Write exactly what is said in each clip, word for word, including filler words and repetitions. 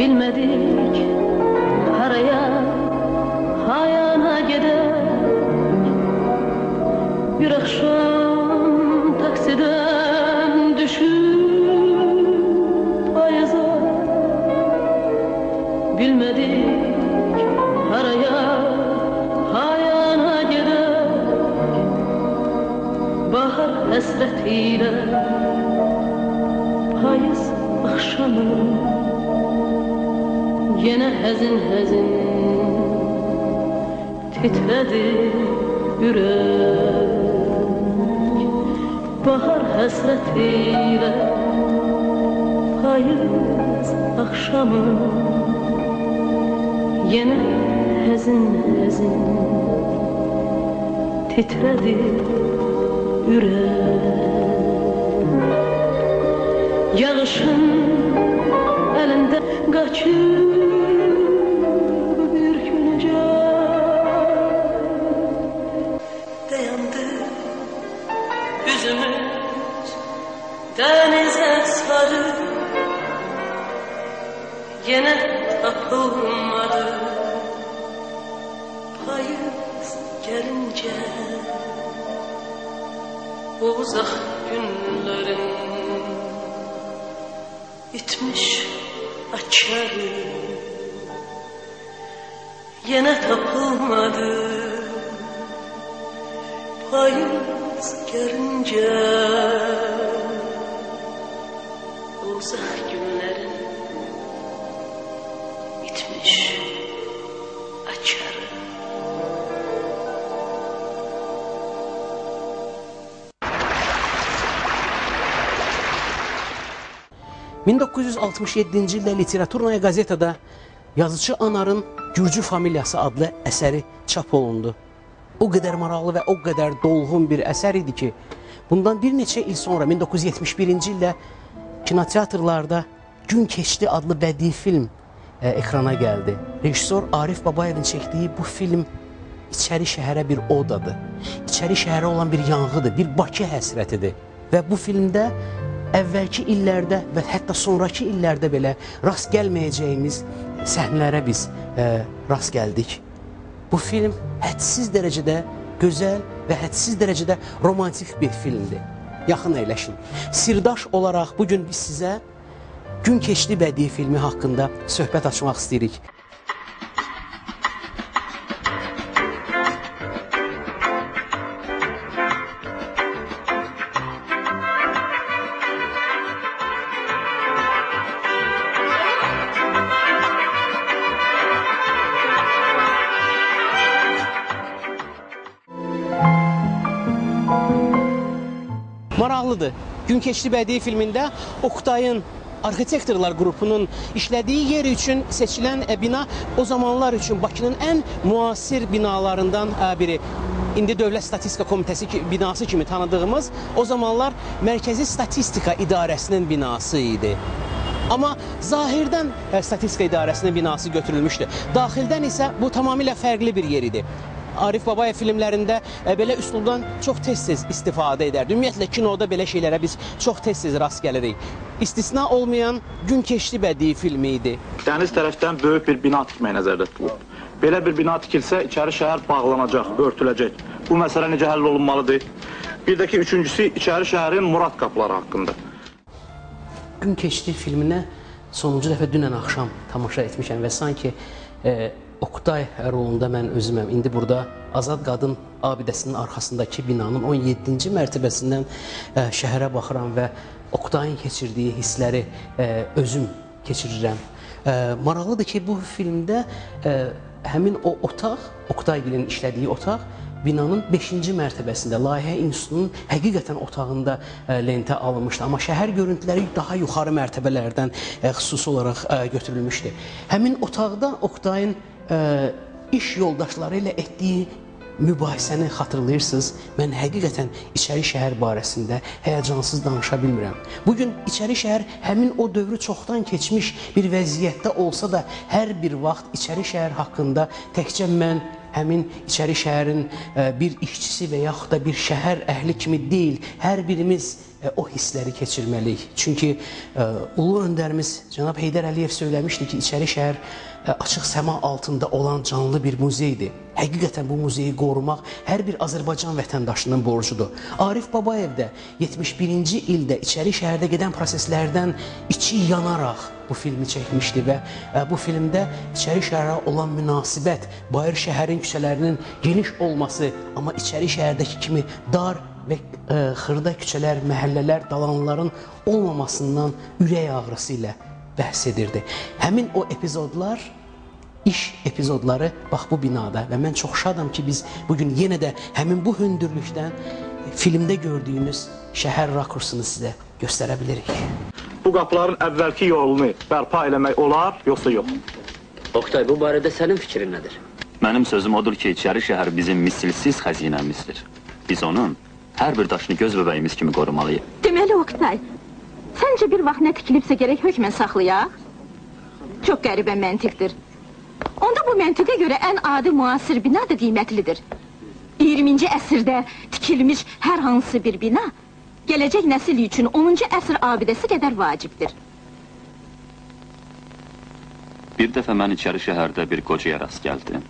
bilmedik haraya hayana gider. Bir akşam taksiden düşüp ayaza, bilmedik haraya hayana gider. Bahar hasretiyle payız akşamı, yine hazin hazin titredi yürek. Bahar hasretiyle payız akşamı, yine hazin hazin titredi yürek. Yağışın elinde kaçır bir günce, dayandı yüzümüz denize sarı, yine tapılmadı payız gelince. O uzak günlerin bitmiş açarı, yine tapılmadı payız gelince. O uzak günlerin bitmiş açarı. min doqquz yüz altmış yeddinci ildə Literaturnaya qazetada yazıcı Anarın Gürcü Familyası adlı əsəri çap olundu. O qədər maraqlı və o qədər dolğun bir əsər idi ki, bundan bir neçə il sonra min doqquz yüz yetmiş birinci ildə kinoteatrlarda Gün Keçdi adlı bədii film e, ekrana gəldi. Rejissor Arif Babayevin çəkdiyi bu film içəri şəhərə bir odadır. İçəri şəhərə olan bir yanğıdır, bir Bakı həsrətidir. Və bu filmdə əvvəlki illərdə və hətta sonraki illərdə belə rast gəlməyəcəyimiz səhnələrə biz e, rast gəldik. Bu film hədsiz dərəcədə gözəl və hədsiz dərəcədə romantik bir filmdir. Yaxın əyləşin. Sirdaş olaraq bugün biz sizə Gün Keçdi bədii filmi haqqında söhbət açmaq istəyirik. Maraqlıdır. Gün Keçdi bədii filmində Oktayın arxitektorlar qrupunun işlədiyi yer üçün seçilən bina o zamanlar üçün Bakının ən müasir binalarından biri. İndi Dövlət Statistika Komitəsi binası kimi tanıdığımız o zamanlar Mərkəzi Statistika İdarəsinin binası idi. Amma zahirdən Statistika İdarəsinin binası götürülmüşdü. Daxildən isə bu tamamilə fərqli bir yer idi. Arif Babayev filmlərində belə üslubdan çox tez-tez istifadə edərdi. Ümumiyyətlə, kinoda belə şeylərə biz çox tez-tez rast gəlirik. İstisna olmayan Gün Keçdi bədii filmi idi. Dəniz tərəfdən böyük bir bina tikmək nəzərdə tutulub. Belə bir bina tikilsə, içəri şəhər bağlanacaq, örtüləcək. Bu məsələ necə həll olunmalıdır? Bir də ki, üçüncüsü, içəri şəhərin Murad qapıları haqqında. Gün Keçdi filminə sonuncu dəfə dünən axşam tamaşa etmişəm və sanki e, Oktay rolunda mən özüməm. İndi burada Azad Qadın abidəsinin arxasındakı binanın on yeddinci mərtəbəsindən e, şəhərə baxıram və Oktayın keçirdiyi hissləri e, özüm keçirirəm. E, maraqlıdır ki, bu filmdə e, həmin o otaq, Oktayın işlədiyi otaq, binanın beşinci mərtəbəsində, Layihə İnstitutunun həqiqətən otağında e, lentə alınmışdı. Amma şəhər görüntüləri daha yuxarı mərtəbələrdən e, xüsusi olaraq e, götürülmüşdü. Həmin otaqda Oktayın e, iş yoldaşları ilə etdiyi mübahisəni xatırlayırsınız. Mən həqiqətən içəri şəhər barəsində həyəcansız danışa bilmirəm. Bugün içəri şəhər həmin o dövrü çoxdan keçmiş bir vəziyyətdə olsa da, hər bir vaxt içəri şəhər haqqında təkcə mən həmin içəri şəhərin bir işçisi və yaxud da bir şəhər əhli kimi deyil, hər birimiz o hissləri keçirməliyik. Çünki ulu öndərimiz cənab Heydər Əliyev söyləmişdi ki, İçəri şəhər açıq səma altında olan canlı bir muzeydir. Həqiqətən bu muzeyi qorumaq hər bir Azərbaycan vətəndaşının borcudur. Arif Babayev də yetmiş birinci ildə İçəri şəhərdə gedən proseslərdən içi yanaraq bu filmi çəkmişdi və bu filmdə İçəri şəhərə olan münasibət, Bayır şəhərin küçələrinin geniş olması, amma İçəri şəhərdəki kimi dar və ə, xırda küçələr, məhəllələr, dalanların olmamasından ürək ağrısı ilə bəhs edirdi. Həmin o epizodlar, iş epizodları bax bu binada və mən çox şadam ki, biz bugün yenə də həmin bu hündürlükdən filmdə gördüyünüz şəhər rakursunu sizə göstərə bilirik. Bu qapıların əvvəlki yolunu bərpa eləmək olar, yoxsa yox? Oktay, bu barədə sənin fikrin nədir? Mənim sözüm odur ki, İçəri şəhər bizim misilsiz xəzinəmizdir. Biz onun hər bir daşını göz bəbəyimiz kimi qorumalıyıq. Deməli, Oktay, səncə bir vaxt nə tikilibsə gərək hökmən saxlayaq? Çox qəribə məntiqdir. Onda bu məntiqə görə ən adi müasir bina da qiymətlidir. iyirminci əsrdə tikilmiş hər hansı bir bina, gələcək nəsil üçün onuncu əsr abidəsi qədər vacibdir. Bir dəfə mən İçəri şəhərdə bir qocaya rast gəldim.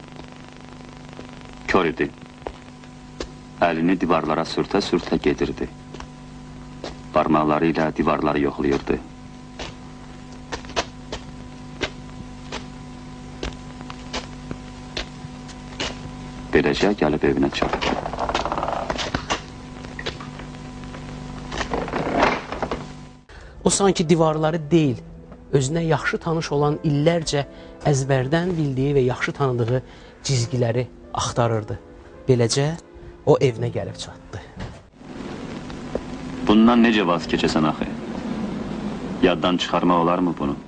Kör idi. Əlini divarlara sürtə-sürtə gedirdi. Parmaqları ilə divarları yoxlayırdı. Beləcə gəlib evinə çatdı. O sanki divarları deyil, özünə yaxşı tanış olan illərcə əzbərdən bildiyi və yaxşı tanıdığı cizgiləri axtarırdı. Beləcə o evinə gəlib çatdı. Bundan necə vaz keçəsən axı? Yaddan çıxarmaq olarmı bunu?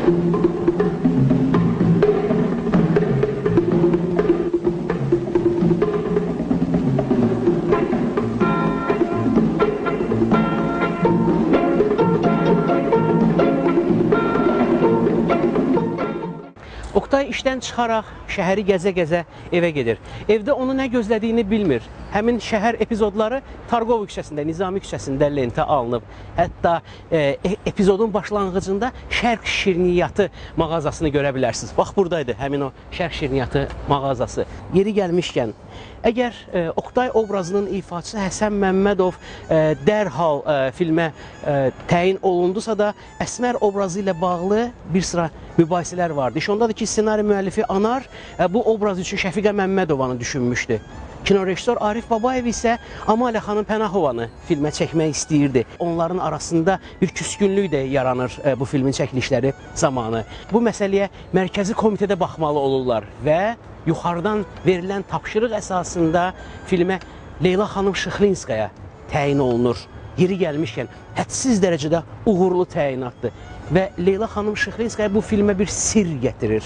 Oktay işdən çıxaraq şəhəri gəzə-gəzə evə gedir. Evdə onu nə gözlədiyini bilmir. Həmin şəhər epizodları Targov küçəsində, Nizami küçəsində lentə alınıb. Hətta e, epizodun başlanğıcında Şərq Şirniyyatı mağazasını görə bilərsiniz. Bax, buradaydı həmin o Şərq Şirniyyatı mağazası. Yeri gəlmişkən, əgər e, Oktay obrazının ifaçısı Həsən Məmmədov e, dərhal e, filmə e, təyin olundusa da, Əsmər obrazı ilə bağlı bir sıra mübahisələr vardı. İş ondadır ki, ssenari müəllifi Anar e, bu obraz üçün Şəfiqə Məmmədovanı düşünmüşdü. Kinorejissor Arif Babayev isə Amalə xanım Pənahovanı filmə çəkmək istəyirdi. Onların arasında bir küskünlük də yaranır e, bu filmin çəkilişləri zamanı. Bu məsələyə mərkəzi komitədə baxmalı olurlar və yuxarıdan verilən tapşırıq əsasında filmə Leyla xanım Şıxlinskaya təyin olunur. Yeri gəlmişkən, hədsiz dərəcədə uğurlu təyinatdır. Və Leyla xanım Şıxlinskaya bu filmə bir sir gətirir.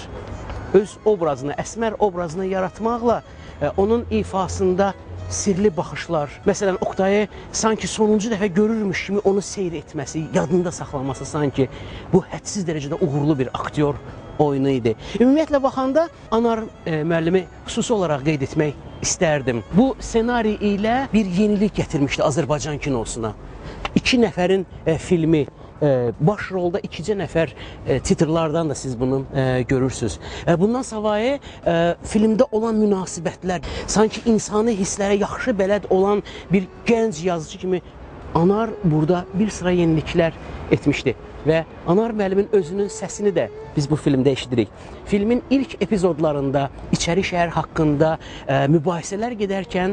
Öz obrazını, Əsmər obrazını yaratmaqla e, onun ifasında sirli baxışlar, məsələn, Oktayı sanki sonuncu dəfə görürmüş kimi onu seyr etməsi, yadında saxlaması sanki bu hədsiz dərəcədə uğurlu bir aktyor oyunu idi. Ümumiyyətlə baxanda Anar e, müəllimi xüsusi olaraq qeyd etmək istərdim. Bu ssenari ilə bir yenilik gətirmişdi Azərbaycan kinosuna. İki nəfərin e, filmi, e, baş rolda ikicə nəfər e, titrlardan da siz bunu e, görürsünüz. E, bundan savayı e, filmdə olan münasibətlər, sanki insani hisslərə yaxşı bələd olan bir gənc yazıcı kimi Anar burada bir sıra yeniliklər etmişdi. Və Anar müəllimin özünün səsini də biz bu filmdə eşidirik. Filmin ilk epizodlarında İçəri şəhər haqqında e, mübahisələr gedərkən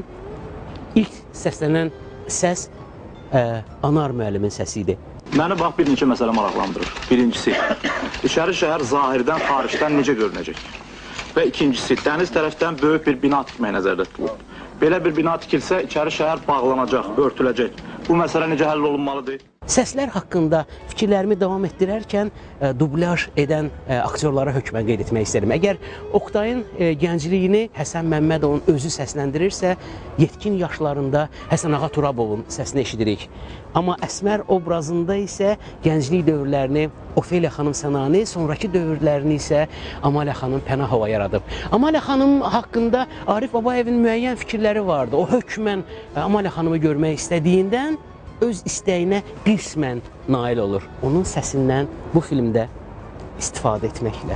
ilk səslənən səs e, Anar müəllimin səsi idi. Məni bax bir neçə məsələ maraqlandırır. Birincisi, İçəri şəhər zahirdən, xaricdən necə görünəcək? Və ikincisi, dəniz tərəfdən böyük bir bina tikmək nəzərdə tutulub. Belə bir bina tikilsə, İçəri şəhər bağlanacaq, örtüləcək. Bu məsələ necə həll olunmalıdır? Səslər haqqında fikirlərimi davam etdirərkən e, dublyaj edən e, aktyorlara hökmən qeyd etmək istədim. Əgər Oktayın e, gəncliyini Həsən Məmmədovun özü səsləndirirsə, yetkin yaşlarında Həsən Ağa Turabovun səsini eşidirik. Amma Əsmər obrazında isə gənclik dövrlərini Ofeliya xanım Sənani, sonraki dövrlərini isə Amalə xanım Pənahova yaradıb. Amalə xanım haqqında Arif Babayevin müəyyən fikirləri vardı. O hökmən Amalə xanımı görmək istədiyindən öz istəyinə qismən nail olur. Onun səsindən bu filmdə istifadə etməklə.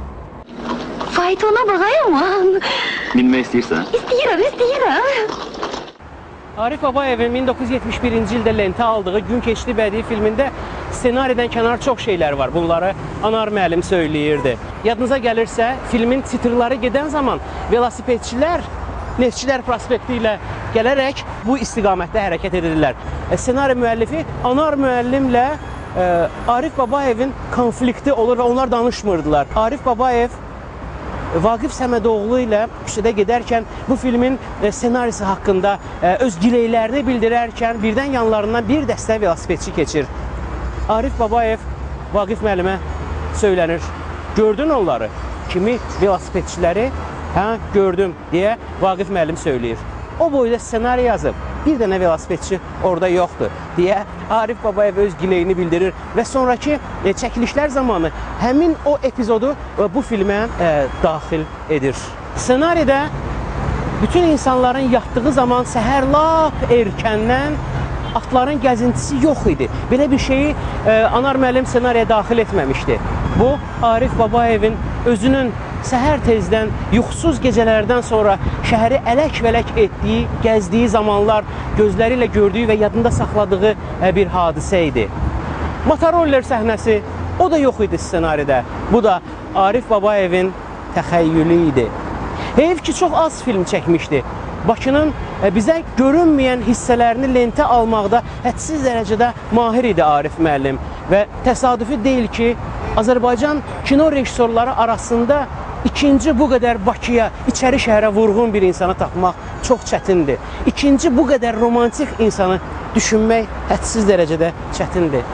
Faytona baxayım. Minmək istəyirsən? İstəyirəm, istəyirəm. Arif Babayevin min doqquz yüz yetmiş birinci ildə lentə aldığı Gün keçdi bədii filmində ssenaridən kənar çox şeylər var. Bunları Anar müəllim söyləyirdi. Yadınıza gəlirsə, filmin titrları gedən zaman velosipedçilər Neftçilər prospekti ilə gələrək bu istiqamətdə hərəkət edirlər. E, ssenari müəllifi Anar müəllimlə e, Arif Babayevin konflikti olur və onlar danışmırdılar. Arif Babayev Vaqif Səmədoğlu ilə küçədə gedərkən bu filmin e, ssenarisi haqqında e, öz gileylərini bildirərkən birdən yanlarından bir dəstə velosipedçi keçir. Arif Babayev Vaqif müəllimə söylənir. Gördün onları? Kimi velosipedçiləri? Hə, gördüm, deyə Vaqif müəllim söyləyir. O boyda ssenari yazıb, bir dənə velosipedçi orada yoxdur, deyə Arif Babayev öz gileyini bildirir və sonraki e, çəkilişlər zamanı həmin o epizodu e, bu filmə e, daxil edir. Ssenaridə bütün insanların yatdığı zaman səhər lap erkəndən atların gəzintisi yox idi. Belə bir şeyi e, Anar müəllim ssenariyə daxil etməmişdi. Bu, Arif Babayevin özünün səhər tezdən, yuxusuz gecələrdən sonra şəhəri ələk-vələk etdiyi, gəzdiyi zamanlar gözləri ilə gördüyü və yadında saxladığı bir hadisə idi. Motoroller səhnəsi, o da yox idi ssenaridə. Bu da Arif Babayevin təxəyyülü idi. Heyf ki, çox az film çəkmişdi. Bakının bizə görünməyən hissələrini lentə almaqda hədsiz dərəcədə mahir idi Arif müəllim. Və təsadüfi deyil ki, Azərbaycan kino rejissorları arasında İkinci bu qədər Bakıya, içəri şəhərə vurğun bir insanı tapmaq çox çətindir. İkinci bu qədər romantik insanı düşünmək hədsiz dərəcədə çətindir.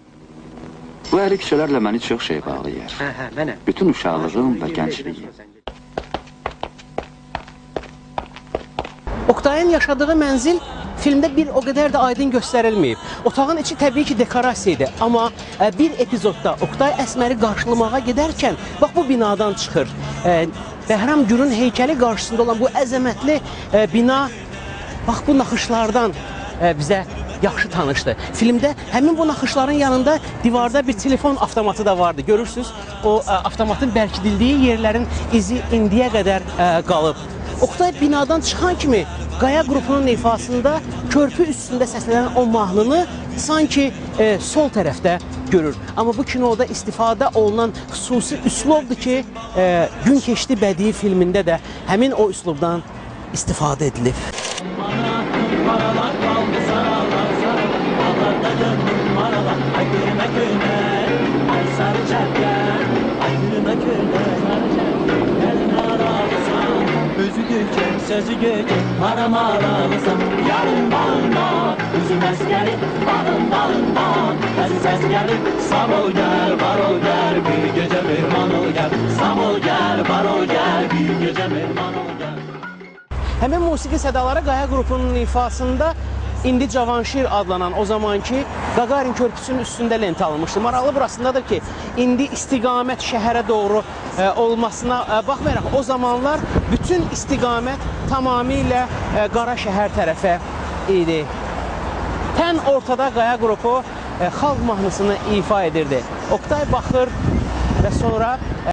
Bu əli küçələrlə məni çox şey bağlayır. Hə, hə, mənəm. Bütün uşaqlığım və gəncliyim. Oktayın yaşadığı mənzil filmdə bir o qədər də aydın göstərilməyib. Otağın içi təbii ki, dekorasiya idi. Amma e, bir epizodda Oktay Əsməri qarşılamağa gedərkən, bax bu binadan çıxır. E, Bəhram Gürün heykəli qarşısında olan bu əzəmətli e, bina, bax bu naxışlardan e, bizə yaxşı tanışdı. Filmdə həmin bu naxışların yanında divarda bir telefon avtomatı da vardı. Görürsünüz, o e, avtomatın bərkidildiyi yerlərin izi indiyə qədər e, qalıb. Oktay binadan çıxan kimi Qaya qrupunun ifasında körpü üstündə səslənən o mahnını sanki e, sol tərəfdə görür. Amma bu kinoda istifadə olunan xüsusi üslubdur ki, e, Gün keçdi bədii filmində də həmin o üslubdan istifadə edilib. Özü gökən, sözü gökən, maram aralısan. Yarın bağında, üzüm əskəri, bağın bağında. Əziz əskəri, sağ ol gəl, var ol gəl, bir gecə mehman ol gəl. Sağ ol gəl, var ol gəl, bir gecə mehman ol gəl. Həmin musiqi sədaları Qaya qrupunun ifasında İndi Cavanşir adlanan o zamanki Qaqarin körpüsünün üstündə lentə alınmışdı. Maraqlı burasındadır ki, indi istiqamət şəhərə doğru e, olmasına e, baxmayaraq o zamanlar bütün istiqamət tamamilə e, Qara şəhər tərəfə idi. Tən ortada Qaya qrupu e, xalq mahnısını ifa edirdi. Oktay baxır və sonra